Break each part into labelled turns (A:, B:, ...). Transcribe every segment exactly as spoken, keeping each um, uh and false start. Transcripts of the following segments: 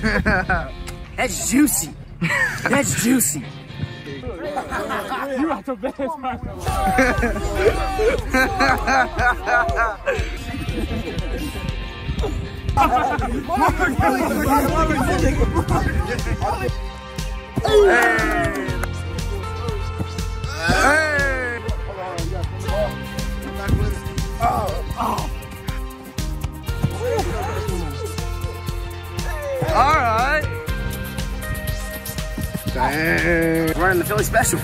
A: That's juicy. That's juicy.
B: You are the best, man.
A: Hey! Oh, oh. All right. Dang. Running the Philly special.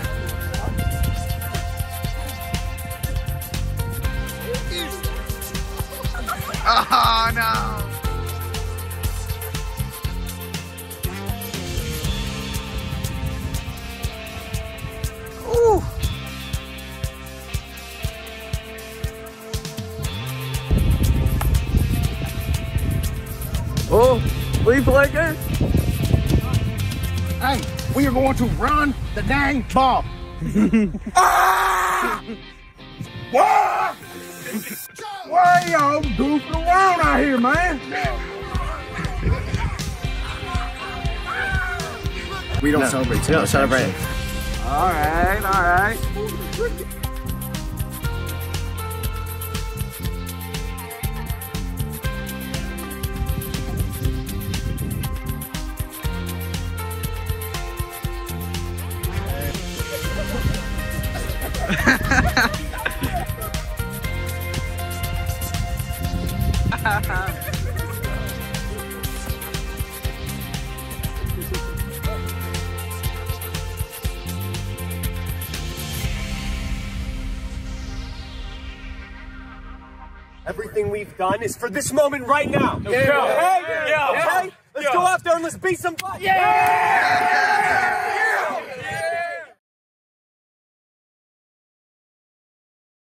A: Oh no. Ooh. Oh, what you play again?
C: Hey, we are going to run the dang ball. Ah! What? Why y'all goofing around out here, man?
A: We don't
C: No,
A: celebrate.
C: we don't celebrate.
A: All right, all right.
D: Everything we've done is for this moment right now.
B: Yeah.
D: Okay?
B: Yeah.
D: Okay? Let's
B: Yeah.
D: go out there and let's beat some butt.
B: Yeah!